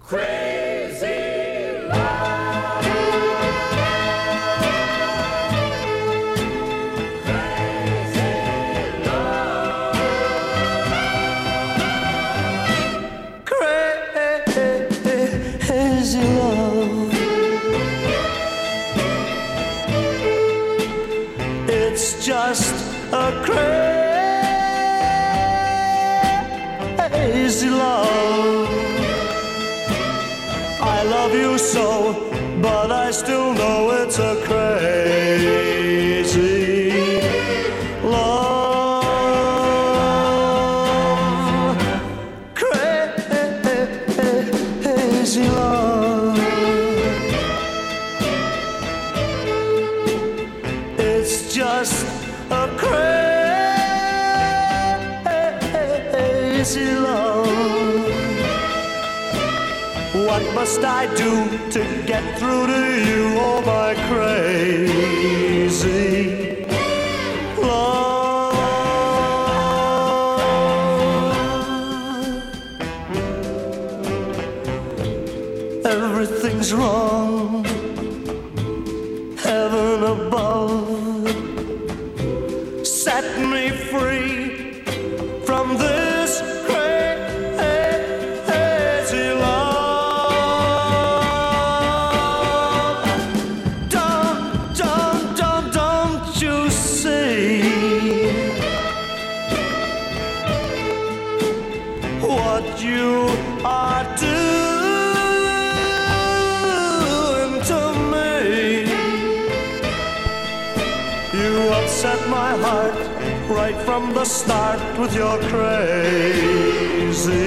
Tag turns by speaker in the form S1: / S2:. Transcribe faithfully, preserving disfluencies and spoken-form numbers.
S1: Crazy love. Crazy love.
S2: Crazy love. It's just a crazy love. I love you so, but I still know it's a crazy love. Crazy love. It's just a crazy love. What must I do to get through to you, oh my crazy love? Everything's wrong, heaven above, set me free from this crazy love. Don't, don't, don't, don't you see what you are doing to me? You upset my heart right from the start with your crazy